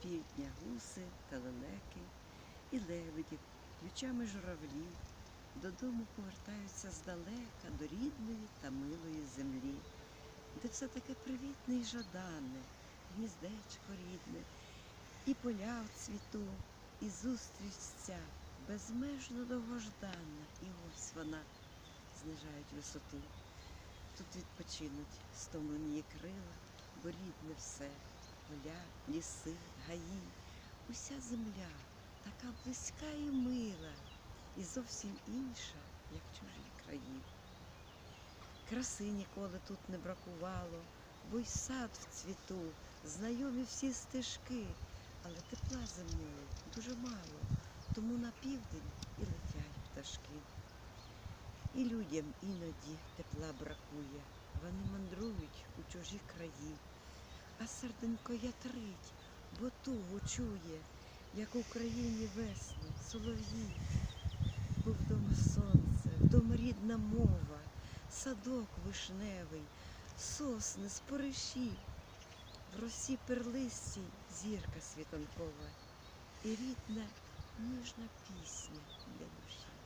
півдня гуси та лелеки, і лебеді, ключами журавлі, додому повертаються здалека до рідної та милої землі, де все таке привітне й жадане, гніздечко рідне, і поля в цвіту, і зустріч ця безмежно довгожданна, і ось вона, знижають висоту. Тут відпочинуть стомлені крила, бо рідне все, поля, ліси, гаї, уся земля така близька і мила, і зовсім інша, як чужі краї. Краси ніколи тут не бракувало, бо й сад в цвіту, знайомі всі стежки, але тепла земного дуже мало, тому на південь і летять пташки. І людям іноді тепла бракує, вони мандрують у чужі краї, а серденько ятрить, бо тугу чує, як в Україні весни, солов'ї. Бо вдома сонце, вдома рідна мова, садок вишневий, сосни, спориші, в росі перлистій зірка світанкова і рідна ніжна пісня для душі.